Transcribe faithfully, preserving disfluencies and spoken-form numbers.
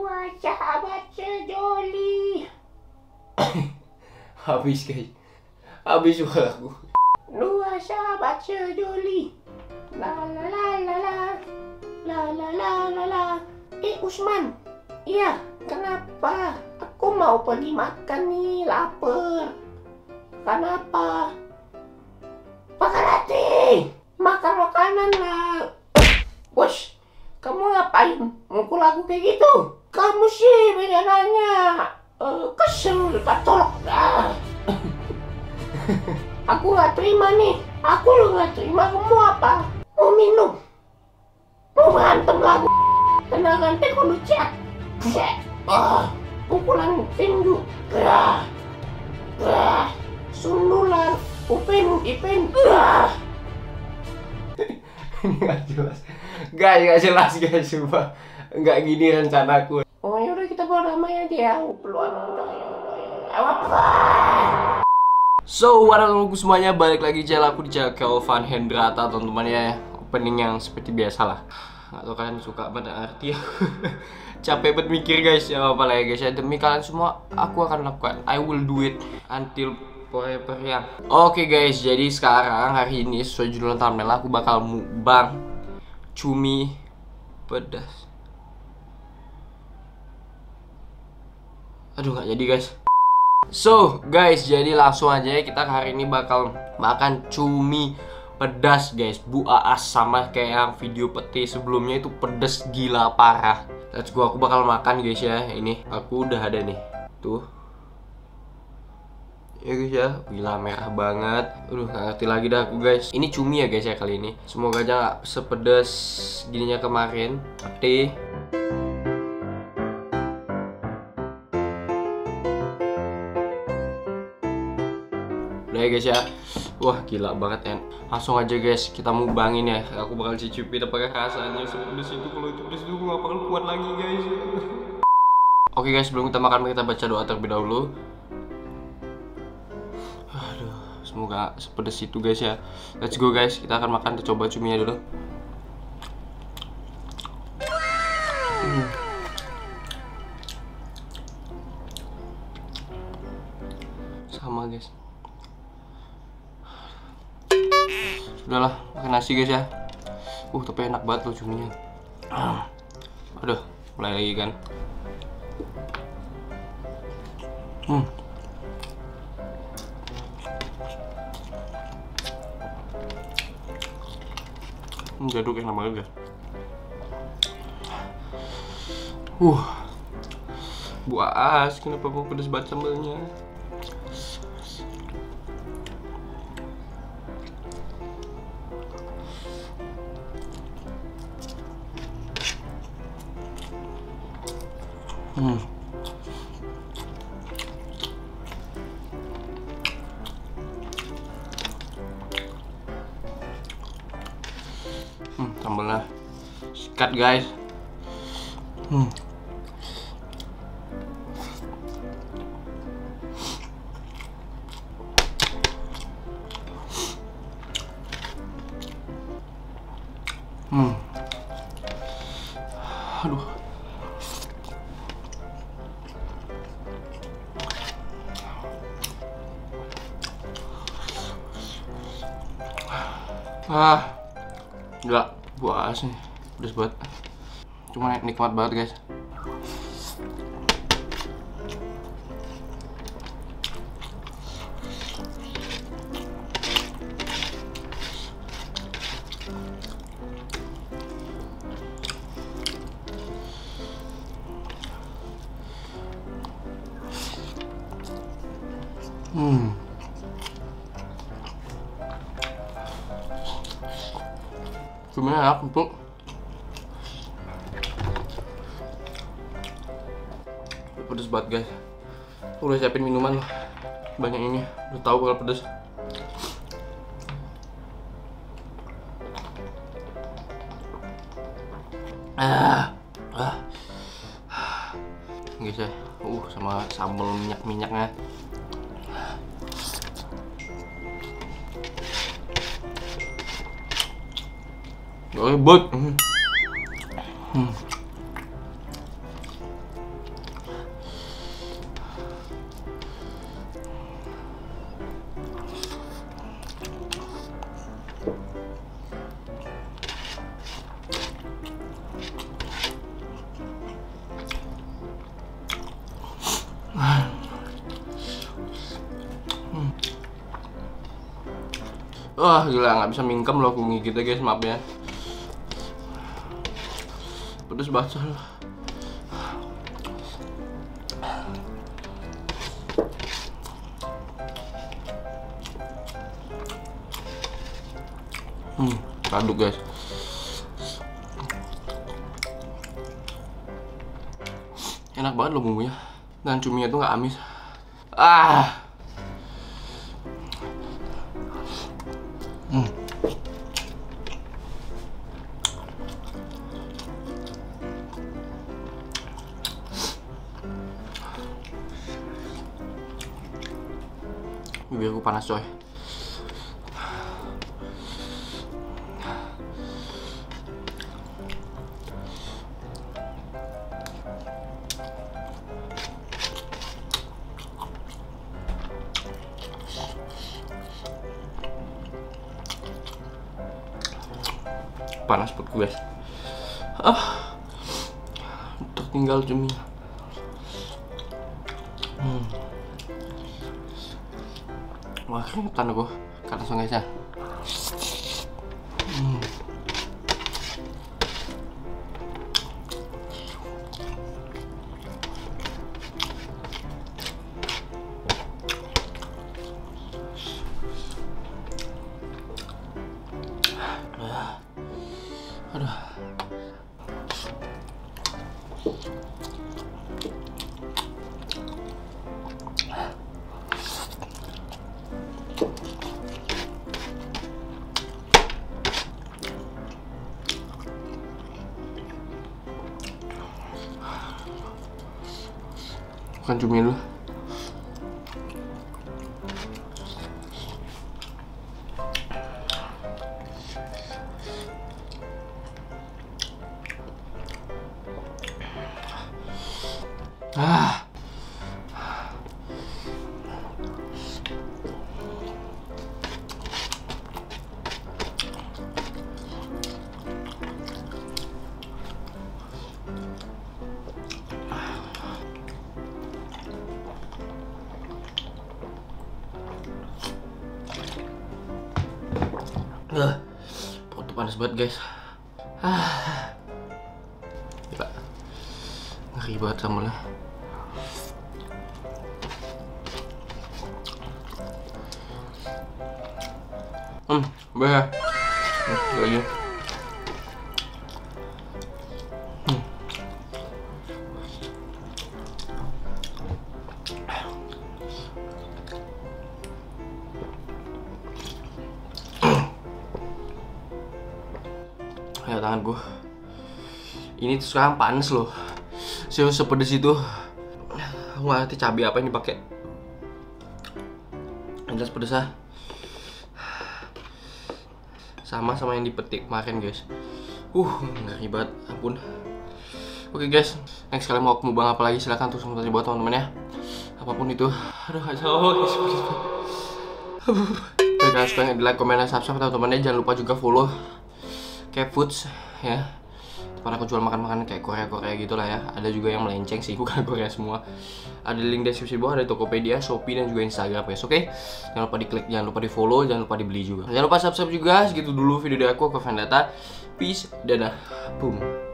Dua sahabat sejoli. Habis guys, habis suaraku. Dua sahabat sejoli. La la la la la, la la la la la. Eh Usman, iya kenapa? Aku mau pergi makan nih, lapar. Kenapa? Makan hati, makan makanan lah. Bos, kamu ngapain mukul aku kayak gitu? Kamu sih banyak nanya. Uh, kesel, patolok. Ah. Aku nggak terima nih. Aku lu nggak terima. Kamu apa? Mau minum? Mau berantem lagu? Tendangan taekwondo cek. Cek. Ah, pukulan tinju. Ah, ah, sundulan. Upin, ipin. Ah. Ini nggak jelas. Guys, nggak jelas guys, coba nggak gini rencanaku. Oh yaudah kita berdamai aja ya. Peluang udah ya udah ya. Apa? So, waduh semuanya, balik lagi channel aku di channel Kelvin Hendrata teman-teman ya. Opening yang seperti biasa lah. Nggak tahu kalian suka pada arti ya. Capek banget mikir guys, ya apa lah ya guys ya. Demi kalian semua, aku akan lakukan. I will do it until forever ya. Oke guys, jadi sekarang hari ini sesuai judul thumbnail aku bakal mukbang cumi pedas. Aduh nggak jadi guys. So guys, jadi langsung aja ya, kita hari ini bakal makan cumi pedas guys. Bu Aas, sama kayak yang video peti sebelumnya itu pedas gila parah. Let's go, aku bakal makan guys ya. Ini aku udah ada nih. Tuh. Ya guys ya, gila merah banget. Aduh gak ngerti lagi dah aku guys. Ini cumi ya guys ya kali ini. Semoga aja gak sepedas gininya kemarin. Tapi udah ya guys ya. Wah gila banget ya. Langsung aja guys kita mukbangin ya. Aku bakal cicipin apakah rasanya sepedas itu. Kalau itu pedas itu gak bakal kuat lagi guys. Oke guys, sebelum kita makan kita baca doa terlebih dahulu. Aduh, semoga sepedas itu guys ya. Let's go guys, kita akan makan. Kita coba cuminya dulu. hmm. Sama guys. Sudahlah, makan nasi guys ya. Uh, tapi enak banget loh cuminya. Aduh, mulai lagi kan. Hmm. Hmm, jaduk enak banget guys. Uh, Bu Aas, kenapa mau pedas banget sambalnya? Hmm. Hmm, sambalnya sikat guys. Hmm. Hmm. Aduh. Ah, enggak, buas nih, pedas banget. Cuma nikmat banget guys. Hmm. Cuminya enak empuk. Pedes banget guys. Aku udah siapin minuman loh. Banyak ini. Udah tahu kalau pedes. Ah. Ah. Guys ya. Uh, sama sambal minyak-minyaknya. Ribut. Hmm. Wah, gila, nggak bisa mingkem loh aku ngigitnya guys, maaf ya. Pedes banget loh. Hmm, aduk guys. Enak banget loh bumbunya. Dan cuminya tuh nggak amis. Ah. Hmm. Biar aku panas coy. Panas perutku guys. Ah, tertinggal cumi. Hmm. Wah, keringetan aku karena langsung guys ya. Hmm. Aduh. Makan cumi dulu. Ah. Uh, perut panas banget guys. Ah. Gila. Ngeri banget sambalnya. Hmm, bah. Hmm, lagi. Hmm. Ya tanganku. Ini tuh sekarang panas loh. Serius sepedes itu. Aku nggak ngerti cabai apa yang dipakai. Yang jelas pedes ah. Sama sama yang dipetik kemarin guys. Uh, ngeri banget, ampun. Oke guys, next kali mau aku mukbang apa lagi silahkan tulis komentar buat teman-teman ya. Apapun itu. Aduh, kacau guys. Jangan suka di like, komen, dan subscribe teman-teman ya. Jangan lupa juga follow Kayak Foods ya. Tempat aku jual makan-makan kayak Korea-Korea gitu lah ya. Ada juga yang melenceng sih, bukan Korea semua. Ada link deskripsi bawah, ada Tokopedia, Shopee, dan juga Instagram guys. Oke, jangan lupa diklik, jangan lupa di follow, jangan lupa dibeli juga. Jangan lupa subscribe juga. Segitu dulu video dari aku, aku Van Data. Peace, dadah, boom.